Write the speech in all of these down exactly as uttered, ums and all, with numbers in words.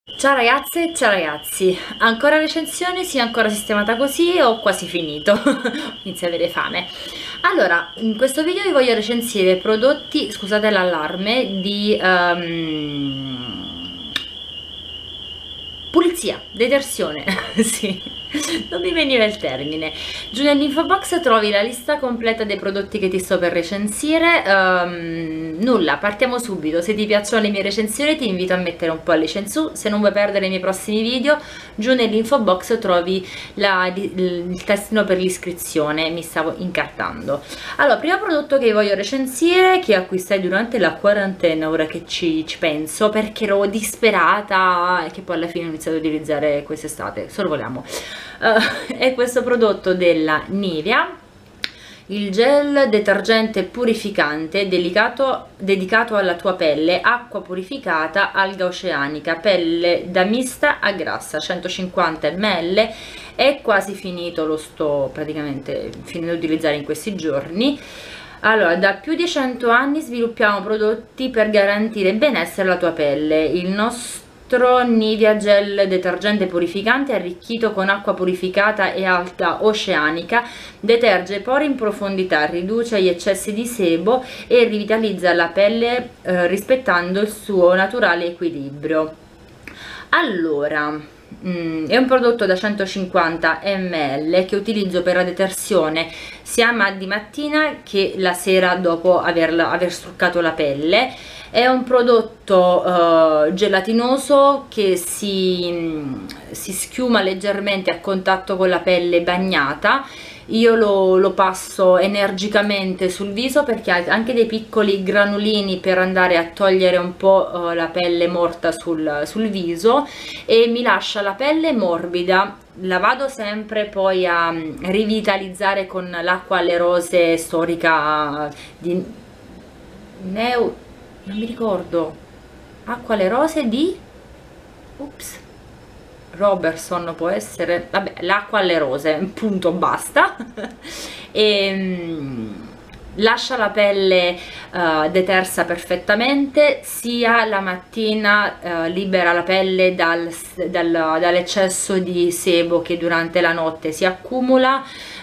Ciao ragazze, ciao ragazzi, ancora recensione? Sì, ancora sistemata così, ho quasi finito, inizio a avere fame. Allora, in questo video vi voglio recensire prodotti, scusate l'allarme, di um, pulizia, detersione, sì, non mi veniva il termine. Giù nell'info box trovi la lista completa dei prodotti che ti sto per recensire. Um, nulla, partiamo subito. Se ti piacciono le mie recensioni ti invito a mettere un pollice in su. Se non vuoi perdere i miei prossimi video, giù nell'info box trovi la, il testino per l'iscrizione. Mi stavo incartando. Allora, primo prodotto che voglio recensire, che acquistai durante la quarantena, ora che ci, ci penso, perché ero disperata e che poi alla fine ho iniziato ad utilizzare quest'estate, sorvoliamo. Uh, è questo prodotto della Nivea, il gel detergente purificante delicato, dedicato alla tua pelle, acqua purificata, alga oceanica, pelle da mista a grassa, centocinquanta millilitri. È quasi finito, lo sto praticamente finendo di utilizzare in questi giorni. Allora, da più di cento anni sviluppiamo prodotti per garantire benessere alla tua pelle. Il nostro Nivea gel detergente purificante arricchito con acqua purificata e alga oceanica deterge pori in profondità, riduce gli eccessi di sebo e rivitalizza la pelle eh, rispettando il suo naturale equilibrio. Allora, Mm, è un prodotto da centocinquanta millilitri che utilizzo per la detersione sia di mattina che la sera dopo averla, aver struccato la pelle. È un prodotto uh, gelatinoso che si, si schiuma leggermente a contatto con la pelle bagnata. Io lo, lo passo energicamente sul viso perché ha anche dei piccoli granulini per andare a togliere un po' uh, la pelle morta sul, sul viso, e mi lascia la pelle morbida. La vado sempre poi a um, rivitalizzare con l'acqua alle rose storica di Neu, non mi ricordo, acqua alle rose di ups Robertson può essere, vabbè, l'acqua alle rose, punto, basta. E um, lascia la pelle uh, detersa perfettamente, sia la mattina uh, libera la pelle dal, dal, dall'eccesso di sebo che durante la notte si accumula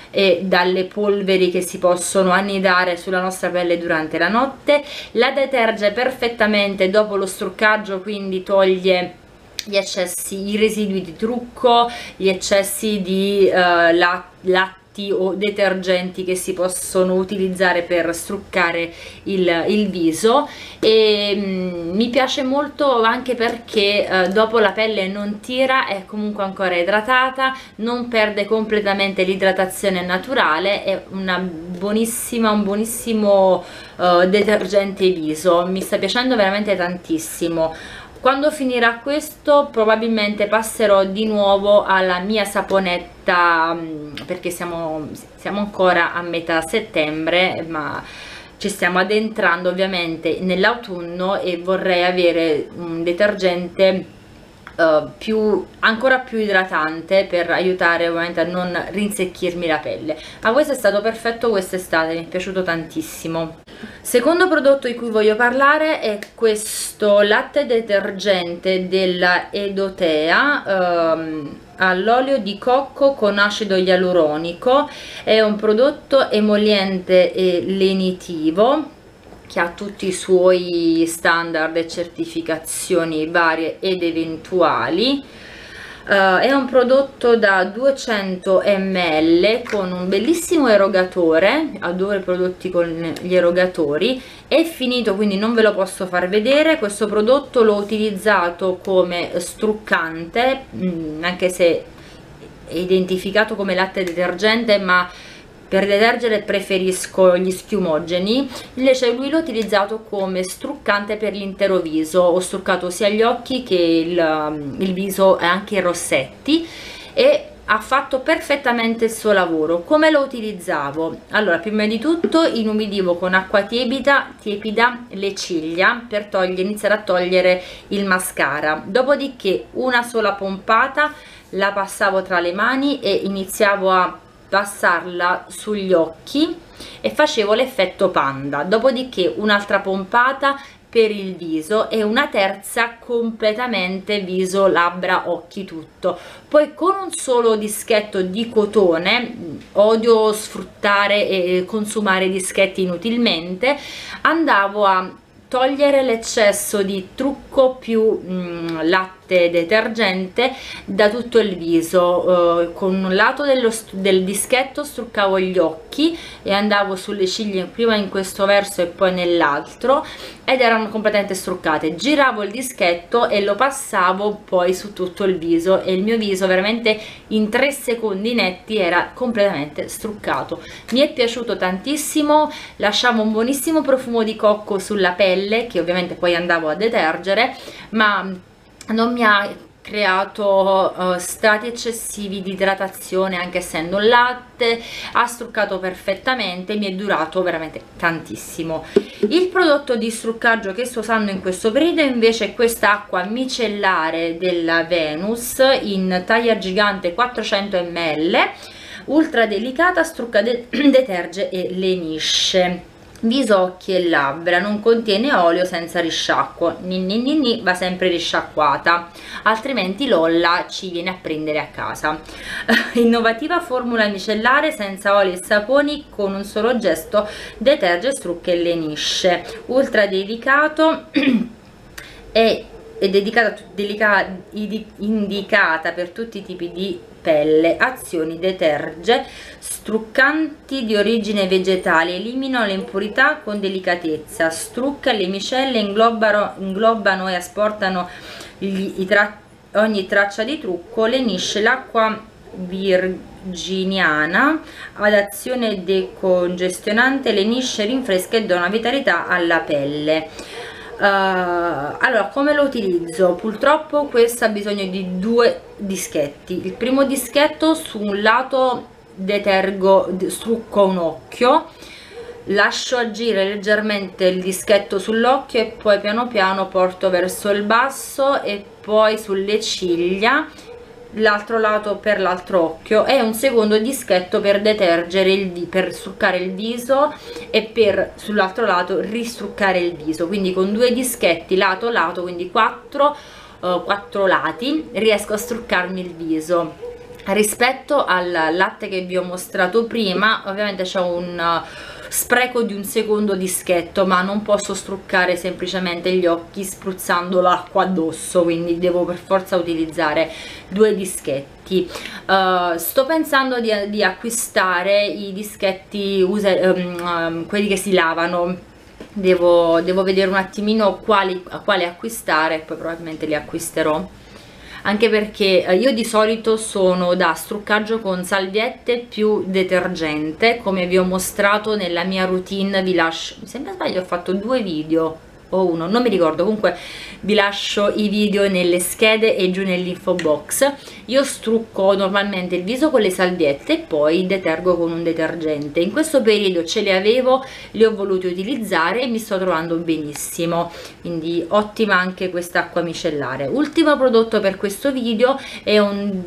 e dalle polveri che si possono annidare sulla nostra pelle durante la notte. La deterge perfettamente dopo lo struccaggio, quindi toglie gli eccessi, i residui di trucco, gli eccessi di uh, latti o detergenti che si possono utilizzare per struccare il, il viso. E mm, mi piace molto anche perché uh, dopo la pelle non tira, è comunque ancora idratata, non perde completamente l'idratazione naturale, è una buonissima, un buonissimo uh, detergente viso, mi sta piacendo veramente tantissimo. Quando finirà questo probabilmente passerò di nuovo alla mia saponetta, perché siamo, siamo ancora a metà settembre, ma ci stiamo addentrando ovviamente nell'autunno e vorrei avere un detergente Uh, più, ancora più idratante per aiutare ovviamente a non rinsecchirmi la pelle. Ma questo è stato perfetto quest'estate, mi è piaciuto tantissimo. Secondo prodotto di cui voglio parlare è questo latte detergente della Edotea um, all'olio di cocco con acido ialuronico. È un prodotto emoliente e lenitivo che ha tutti i suoi standard e certificazioni varie ed eventuali. Uh, è un prodotto da duecento millilitri con un bellissimo erogatore, adoro i prodotti con gli erogatori. È finito, quindi non ve lo posso far vedere. Questo prodotto l'ho utilizzato come struccante, mh, anche se è identificato come latte detergente, ma per detergere preferisco gli schiumogeni. Invece lui l'ho utilizzato come struccante per l'intero viso, ho struccato sia gli occhi che il, il viso e anche i rossetti, e ha fatto perfettamente il suo lavoro. Come lo utilizzavo? Allora, prima di tutto inumidivo con acqua tiepida, tiepida le ciglia per togliere, iniziare a togliere il mascara, dopodiché una sola pompata la passavo tra le mani e iniziavo a passarla sugli occhi e facevo l'effetto panda, dopodiché un'altra pompata per il viso e una terza completamente viso, labbra, occhi, tutto. Poi con un solo dischetto di cotone, odio sfruttare e consumare dischetti inutilmente, andavo a togliere l'eccesso di trucco più mh, latte detergente da tutto il viso. Uh, con un lato dello del dischetto struccavo gli occhi e andavo sulle ciglia prima in questo verso e poi nell'altro, ed erano completamente struccate. Giravo il dischetto e lo passavo poi su tutto il viso, e il mio viso veramente in tre secondi netti era completamente struccato. Mi è piaciuto tantissimo, lasciava un buonissimo profumo di cocco sulla pelle, che ovviamente poi andavo a detergere, ma non mi ha creato uh, stati eccessivi di idratazione, anche essendo un latte. Ha struccato perfettamente, mi è durato veramente tantissimo. Il prodotto di struccaggio che sto usando in questo periodo invece è questa acqua micellare della Venus in taglia gigante quattrocento millilitri, ultra delicata, strucca, de deterge e lenisce viso, occhi e labbra, non contiene olio, senza risciacquo, ninni ninni, va sempre risciacquata, altrimenti Lolla ci viene a prendere a casa. Innovativa formula micellare senza oli e saponi, con un solo gesto deterge, strucca e lenisce, ultra delicato e è dedicata, delica, indicata per tutti i tipi di pelle. Azioni: deterge, struccanti di origine vegetale, eliminano le impurità con delicatezza, strucca le micelle, inglobano, inglobano e asportano gli, i tra, ogni traccia di trucco, lenisce l'acqua virginiana ad azione decongestionante, lenisce, rinfresca e dona vitalità alla pelle. Uh, allora, come lo utilizzo? Purtroppo questo ha bisogno di due dischetti. Il primo dischetto, su un lato detergo, strucco un occhio, lascio agire leggermente il dischetto sull'occhio e poi piano piano porto verso il basso e poi sulle ciglia, l'altro lato per l'altro occhio, e un secondo dischetto per detergere il per struccare il viso e per sull'altro lato ristruccare il viso. Quindi con due dischetti lato lato, quindi quattro, uh, quattro lati, riesco a struccarmi il viso. Rispetto al latte che vi ho mostrato prima, ovviamente c'è un uh, spreco di un secondo dischetto, ma non posso struccare semplicemente gli occhi spruzzando l'acqua addosso, quindi devo per forza utilizzare due dischetti. Uh, sto pensando di, di acquistare i dischetti usa, um, um, quelli che si lavano. Devo, devo vedere un attimino quali, quali acquistare, poi probabilmente li acquisterò, anche perché io di solito sono da struccaggio con salviette più detergente, come vi ho mostrato nella mia routine. Vi lascio, se non sbaglio ho fatto due video o uno, non mi ricordo, comunque vi lascio i video nelle schede e giù nell'info box. Io strucco normalmente il viso con le salviette e poi detergo con un detergente. In questo periodo ce le avevo, le ho volute utilizzare e mi sto trovando benissimo, quindi ottima anche questa acqua micellare. Ultimo prodotto per questo video è un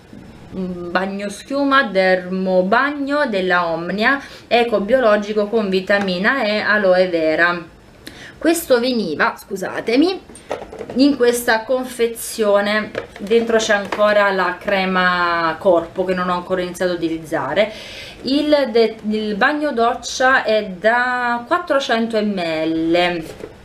bagno schiuma Dermo Bagno della Omnia, ecobiologico con vitamina E, aloe vera. Questo veniva, scusatemi, in questa confezione. Dentro c'è ancora la crema corpo che non ho ancora iniziato ad utilizzare. Il, de, il bagno doccia è da quattrocento millilitri,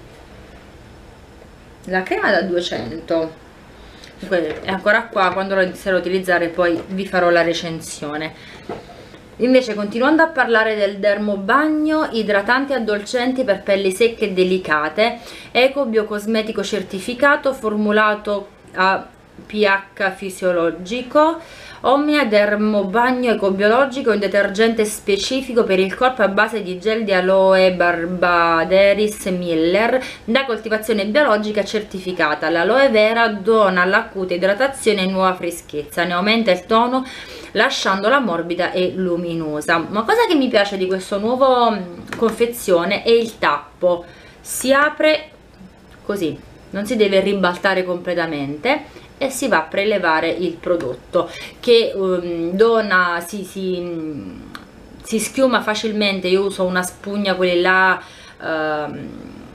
la crema da duecento. È ancora qua, quando lo inizierò a utilizzare poi vi farò la recensione. Invece, continuando a parlare del Dermo Bagno, idratanti e addolcenti per pelli secche e delicate, eco biocosmetico certificato, formulato a pH fisiologico. Omnia Dermo Bagno ecobiologico, un detergente specifico per il corpo a base di gel di aloe barbaderis miller, da coltivazione biologica certificata. L'aloe vera dona all'acuta idratazione e nuova freschezza, ne aumenta il tono lasciandola morbida e luminosa. Una cosa che mi piace di questo nuovo confezione è il tappo, si apre così, non si deve ribaltare completamente e si va a prelevare il prodotto, che um, dona, si, si, si schiuma facilmente. Io uso una spugna, quelle là um,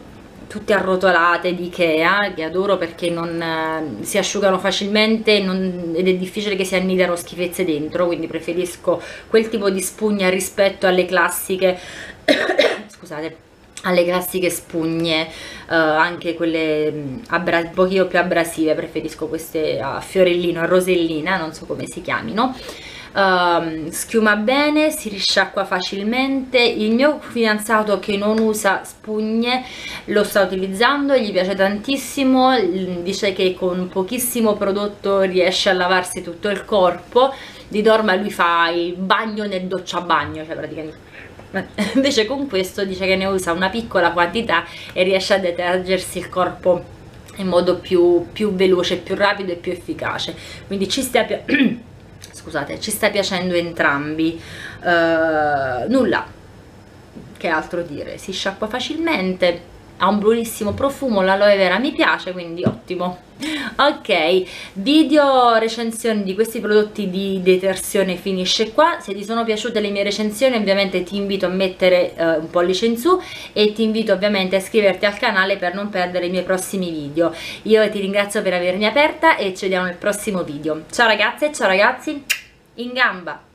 tutte arrotolate di Ikea, che adoro perché non eh, si asciugano facilmente non, ed è difficile che si annidano schifezze dentro, quindi preferisco quel tipo di spugna rispetto alle classiche scusate, alle classiche spugne, eh, anche quelle un pochino più abrasive. Preferisco queste a fiorellino, a rosellina, non so come si chiamino. Uh, schiuma bene, si risciacqua facilmente. Il mio fidanzato, che non usa spugne, lo sta utilizzando, gli piace tantissimo, dice che con pochissimo prodotto riesce a lavarsi tutto il corpo. Di norma lui fa il bagno nel doccia bagno, cioè praticamente, invece con questo dice che ne usa una piccola quantità e riesce a detergersi il corpo in modo più, più veloce, più rapido e più efficace. Quindi ci sta, scusate, ci sta piacendo entrambi. Uh, nulla che altro dire, si sciacqua facilmente, ha un buonissimo profumo, l'aloe vera mi piace, quindi ottimo. Ok, video recensioni di questi prodotti di detersione finisce qua. Se ti sono piaciute le mie recensioni, ovviamente ti invito a mettere eh, un pollice in su, e ti invito ovviamente a iscriverti al canale per non perdere i miei prossimi video. Io ti ringrazio per avermi aperta e ci vediamo nel prossimo video. Ciao ragazze e ciao ragazzi, in gamba!